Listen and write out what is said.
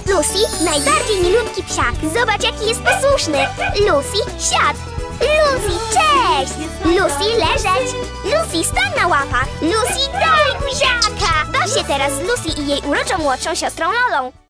Lucy, najbardziej milutki psiak. Zobacz, jaki jest posłuszny. Lucy, siad. Lucy, cześć. Lucy, leżeć. Lucy, stań na łapach. Lucy, daj buziaka. Baw się teraz z Lucy i jej uroczą młodszą siostrą Lolą.